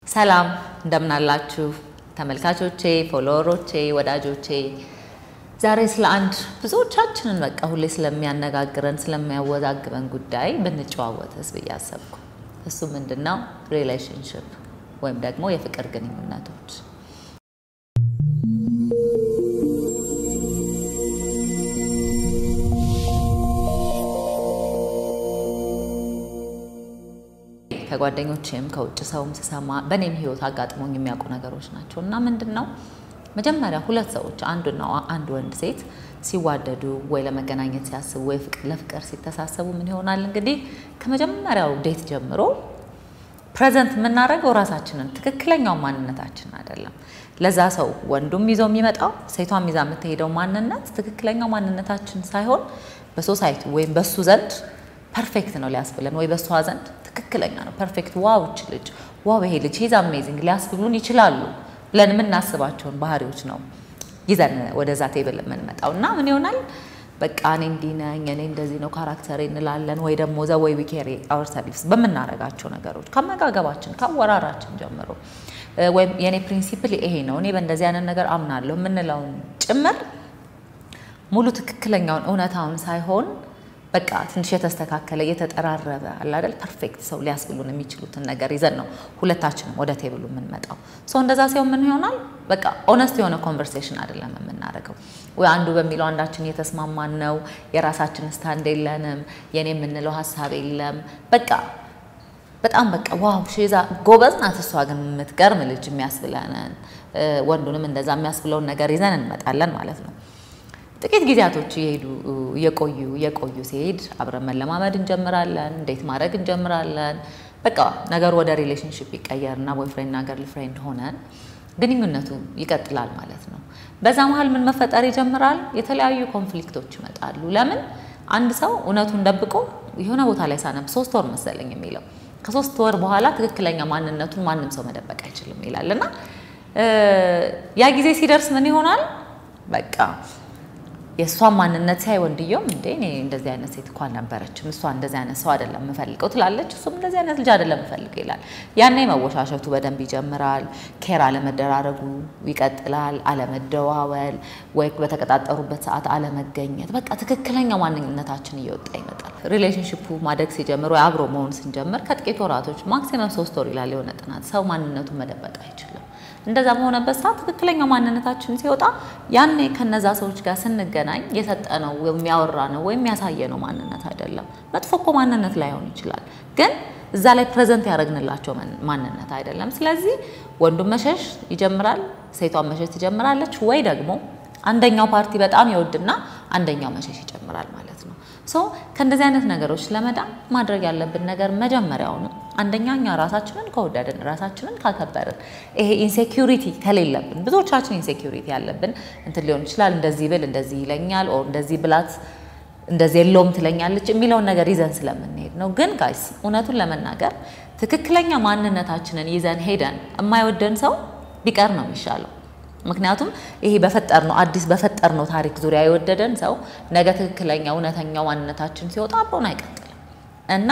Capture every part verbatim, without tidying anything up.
ሰላም እንደምን አላችሁ ተመልካቾቼ ፎሎወሮቼ ወዳጆቼ ዛሬ ስለ አንድ ብዙዎቻችንን በቃ ሁሌ ስለሚያነጋግረን ስለሚያወዛግበን ጉዳይ ብንጨዋወትስ በያሰብኩ እሱ ምንድነው ሪሌሽንሺፕ ወይም ደግሞ የፍቅር ግንኙነቶች ከጓደኞቼም ከውጭ ሰውም ተሰማ በኔም ህይወት አጋጥሞኝ የሚያውቁ ነገሮች ናቸውና ምንድነው መጀመሪያ ሁለት ሰዎች አንዱና አንድ ወንድ ሴት ሲዋደዱ ወይ ለመገናኘት ሲያስቡ ወይ ለፍቅር ሲተሳሰቡ ምን ይሆናል እንግዲህ ከመጀመሪያው ዴት ጀምሮ ፕሬዘንት ምናረገው ራሳችንን ትክክለኛው ማንነታችን አይደለም ለዛ ሰው ወንዱም ይዞ የሚመጣው ሴቷም ይዛ የምትሄደው ማንነት ትክክለኛው ማንነታችን ሳይሆን በሶሳይቲ ወይ በሱ ዘንድ ፐርፌክት ነው ሊያስብለን ወይ በሷ ዘንድ ትክክለኛ ነው ፐርፌክት ዋው እቺ ልጅ ዋው ይሄ ልጅ ሂዝ አሜዚንግ ሊያስብሉን ይችላሉ ብለን ምናስባቸውን ባህሪዎች ነው ይዘን ወደዛ ቴብል የምንመጣውና ምን ይሆናል በቃ እኔ እንዲነኝ እኔ እንደዚህ ነው ካራክተሬ እንላለን ወይ ደግሞ ዘ ወይ ዊ ካሪ አወርሰልቭስ በመናረጋቸው ነገሮች ከመጋገባችን ከወራራችን ጀምሮ ወይ የኔ ፕሪንሲፕል ይሄ ነው እኔ በእንደዚህ አይነት ነገር አምናለሁ ምንለው ጭምር ሙሉ ትክክለኛውን እውነታውን ሳይሆን በቃ ትንሽ የተስተካከለ የተጠራረበ አለ አይደል ፐርፌክት ሰው ሊያስብሉን የሚችሉትን ነገር ይዘን ነው ሁለታችንም ወደ ቴብሉ የምንመጣው ሶ እንደዛ ሲሆን ምን ይሆናል በቃ ኦነስት የሆነ ኮንቨርሴሽን አይደለም የምናረጋው ወይ አንዱ በሚለው አንዳችን የተስማማን ነው የራሳችን ስታንድ የለንም የኔ የምንለው ሐሳብ የለም በቃ በጣም በቃ ዋው ሺዛ ጎበዝ ናት እሷ ግን የምትገርም ልጅ የሚያስብለናል ወንዱንም እንደዛ የሚያስብለውን ነገር ይዘን እንመጣለን ማለት ነው ጥቂት ጊዜያቶች ይሄዱ የቆዩ የቆዩ ሲሄድ አብረን መለማመድ እንጀምራለን ዴት ማድረግ እንጀምራለን በቃ ነገር ወደ ሪሌሽንሺፕ ይቀየርና ቦይፍሬንድ እና ገርል ፍሬንድ ሆነን ግንኙነቱ ይቀጥላል ማለት ነው በዛ መሃል ምን መፈጠር ይጀምራል የተለያዩ ኮንፍሊክቶች ይመጣሉ ለምን አንድ ሰው እውነቱን ደብቆ የሆነ ቦታ ላይ ሳነብ ሶስት ወር መሰለኝ የሚለው ከሶስት ወር በኋላ ትክክለኛ ማንነቱን ማንንም ሰው መደበቅ አይችልም ይላልና ያ ጊዜ ሲደርስ ምን ይሆናል በቃ የሷ ማንነት ሳይ ወንድየው እንዴ እኔ እንደዚህ አይነት ሴት እንኳን ነበረችም እሷ እንደዚህ አይነት ሰው አይደለም መፈልቀው ትላለች እሱም እንደዚህ አይነት ልጅ አይደለም መፈልቀው ይላል ያኔ መወሻሸቱ በደንብ ይጀምራል ኬር አለመደራረጉ ይቀጥላል አለመደዋወል ወይ በተቀጣጠሩበት ሰዓት አለመገኘት በቃ ትክክለኛ ማንነታችን እየወጣ ይመጣል ሪሌሽንሺፑ ማደግ ሲጀምር ወይ አብሮ መሆን ሲጀምር ከጥቂት ወራቶች ማክሲመም ሶስት ወር ይላል የሆነ ጥናት ሰው ማንነቱን መደበቅ አይችልም እንደዛ በሆነበት ሰዓት ትክክለኛ ማንነታችን ሲወጣ ያኔ ከነዛ ሰዎች ጋር ስንገናኝ የሰጠነው የሚያወራነው ወይ የሚያሳየነው ማንነት አይደለም መጥፎኮ ማንነት ላይሆን ይችላል ግን እዛ ላይ ፕሬዘንት ያረግንላቸው ማንነት አይደለም ስለዚህ ወንዱም መሸሽ ይጀምራል ሴቷም መሸሽ ትጀምራለች ወይ ደግሞ አንደኛው ፓርቲ በጣም ይወድና አንደኛው መሸሽ ይጀምራል ማለት ነው ሶ ከእንደዚህ አይነት ነገሮች ለመዳን ማድረግ ያለብን ነገር መጀመሪያው ነው አንደኛኛ ራሳችንን ከወደድን ራሳችንን ካከበርን ይሄ ኢንሴኩሪቲ ከሌለብን ብዙዎቻችን ኢንሴኩሪቲ ያለብን እንት ሊሆን ይችላል እንደዚህ ብል እንደዚህ ይለኛል ኦር እንደዚህ ብላት እንደዚህ የለውም ትለኛለች የሚለው ነገር ይዘን ስለምንሄድ ነው ግን ጋይስ እውነቱን ለመናገር ትክክለኛ ማንነታችንን ይዘን ሄደን የማይወደን ሰው ቢቀር ነው የሚሻለው ምክንያቱም ይሄ በፈጠርነው አዲስ በፈጠርነው ታሪክ ዙሪያ የወደደን ሰው ነገ ትክክለኛ እውነተኛው ማንነታችን ሲወጣ አብሮን አይቀጥልም እና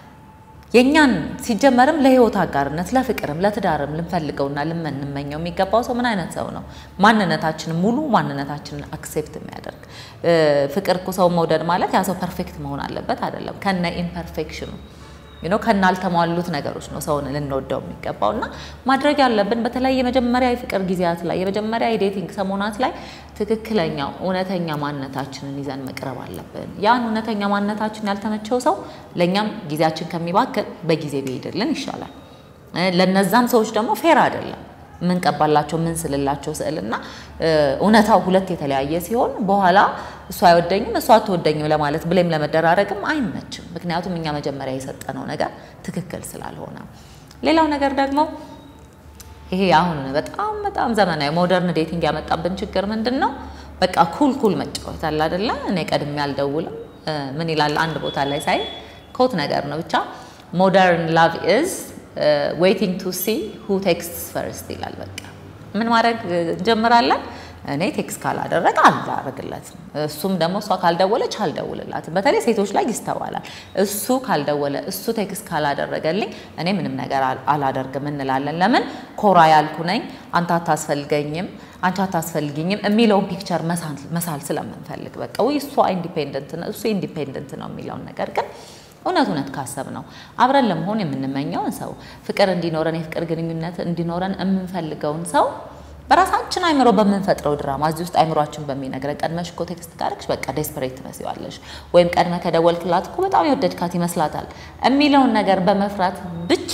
የኛን ሲጀመርም ለህይወት አጋርነት ለፍቅርም ለትዳርም ልንፈልገውና ልንመኘው የሚገባው ሰው ምን አይነት ሰው ነው ማንነታችንን ሙሉ ማንነታችንን አክሴፕት የሚያደርግ ፍቅር እኮ ሰው መውደድ ማለት ያ ሰው ፐርፌክት መሆን አለበት አይደለም ከነ ኢምፐርፌክሽኑ you know ከናልተሟሉት ነገሮች ነው ሰውን ልንወደው የሚገባውና ማድረግ ያለብን በተለይ የመጀመሪያ የፍቅር ጊዜያት ላይ የመጀመሪያ የዴቲንግ ሰሞናት ላይ ትክክለኛው እውነተኛ ማንነታችንን ይዘን መቅረብ አለብን ያን እውነተኛ ማንነታችን ያልተመቸው ሰው ለኛም ጊዜያችን ከሚባክን በጊዜ ቢሄድልን ይሻላል ለነዛም ሰዎች ደግሞ ፌር አይደለም ምን ቀባላቸው ምን ስለላቸው ስዕልና እውነታው ሁለት የተለያየ ሲሆን በኋላ እሷ አይወደኝም እሷ አትወደኝም ለማለት ብለም ለመደራረግም አይመችም ምክንያቱም እኛ መጀመሪያ የሰጠነው ነገር ትክክል ስላልሆነ ሌላው ነገር ደግሞ ይሄ አሁን በጣም በጣም ዘመናዊ ሞደርን ዴቲንግ ያመጣብን ችግር ምንድነው በቃ ኩል ኩል መጫወት አለ አይደለ እኔ ቀድሜ ያልደውልም ምን ይላል አንድ ቦታ ላይ ሳይ ኮት ነገር ነው ብቻ modern love is Uh, waiting to see who texts first ይላል በቃ ምን ማድረግ ጀምራለን እኔ ቴክስት ካላደረገ አላደርግለትም እሱም ደግሞ እሷ ካልደወለች አልደውልላትም በተለይ ሴቶች ላይ ይስተዋላል እሱ ካልደወለ እሱ ቴክስት ካላደረገልኝ እኔ ምንም ነገር አላደርግም እንላለን ለምን ኮራ ያልኩ ነኝ አንተ አታስፈልገኝም አንቺ አታስፈልጊኝም የሚለው ፒክቸር መሳል መሳል ስለምንፈልግ በቃ ወይ እሱ ኢንዲፔንደንት ነው እሱ ኢንዲፔንደንት ነው የሚለው ነገር ግን እውነት እውነት ካሰብ ነው አብረን ለመሆን የምንመኘው ሰው ፍቅር እንዲኖረን የፍቅር ግንኙነት እንዲኖረን የምንፈልገውን ሰው በራሳችን አይምሮ በመንፈጥረው ድራማ እዚህ ውስጥ አይምሮአችን በሚነግረን ቀድመሽ እኮ ቴክስት ካረክሽ በቃ ዴስፐሬት ትመስያለሽ ወይም ቀድመ ከደወልክላት እኮ በጣም ይወደድካት ይመስላታል የሚለውን ነገር በመፍራት ብቻ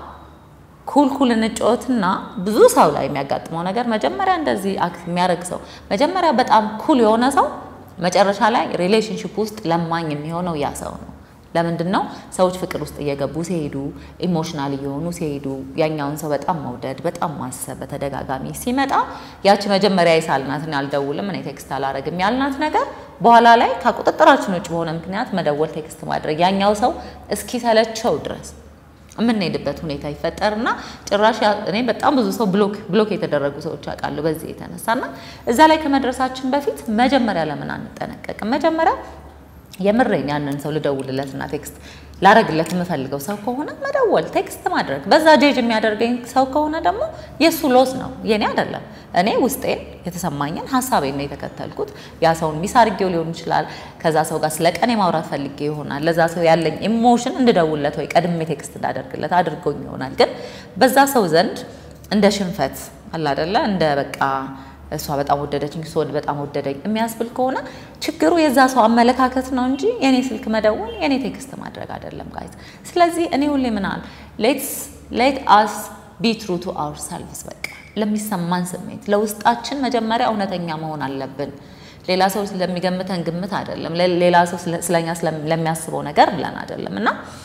ኩል ኩል እንጫወትና ብዙ ሰው ላይ የሚያጋጥመው ነገር መጀመሪያ እንደዚህ አክት የሚያደርግ ሰው መጀመሪያ በጣም ኩል የሆነ ሰው መጨረሻ ላይ ሪሌሽንሺፕ ውስጥ ለማኝ የሚሆነው ያ ሰው ነው ለምንድነው ሰዎች ፍቅር ውስጥ እየገቡ ሲሄዱ ኢሞሽናል እየሆኑ ሲሄዱ ያኛውን ሰው በጣም መውደድ በጣም ማሰብ በተደጋጋሚ ሲመጣ ያቺ መጀመሪያ ይሳልናትና አልደውልም እኔ ቴክስት አላረግም ያልናት ነገር በኋላ ላይ ከቁጥጥራችን ውጭ በሆነ ምክንያት መደወል ቴክስት ማድረግ ያኛው ሰው እስኪ ሰለቸው ድረስ ምንሄድበት ሁኔታ ይፈጠርና ጭራሽ እኔ በጣም ብዙ ሰው ብሎክ ብሎክ የተደረጉ ሰዎች አቃሉ በዚህ የተነሳና እዛ ላይ ከመድረሳችን በፊት መጀመሪያ ለምን አንጠነቀቅም መጀመሪያ የምረኝ ያንን ሰው ልደውልለትና ቴክስት ላረግለት የምፈልገው ሰው ከሆነ መደወል ቴክስት ማድረግ በዛ ጄጅ የሚያደርገኝ ሰው ከሆነ ደግሞ የሱ ሎስ ነው የኔ አይደለም እኔ ውስጤን የተሰማኝን ሐሳቤን ነው የተከተልኩት ያ ሰውን ሚስ አድርጌው ሊሆን ይችላል ከዛ ሰው ጋር ስለቀኔ ማውራት ፈልጌ ይሆናል ለዛ ሰው ያለኝ ኢሞሽን እንድደውልለት ወይ ቀድሜ ቴክስት እንዳደርግለት አድርጎኝ ይሆናል ግን በዛ ሰው ዘንድ እንደ ሽንፈት አለ አይደለ እንደ በቃ እሷ በጣም ወደደችኝ ሶል በጣም ወደደኝ የሚያስብል ከሆነ ችግሩ የዛ ሰው አመለካከት ነው እንጂ የኔ ስልክ መደወል የኔ ቴክስት ማድረግ አይደለም ጋይስ ስለዚህ እኔ ሁሌ ምናል let's let us be true to ourselves በቃ ለሚሰማን ስሜት ለውስጣችን መጀመሪያ እውነተኛ መሆን አለብን ሌላ ሰው ስለሚገምተን ግምት አይደለም ሌላ ሰው ስለኛ ስለሚያስበው ነገር ብለን አይደለም እና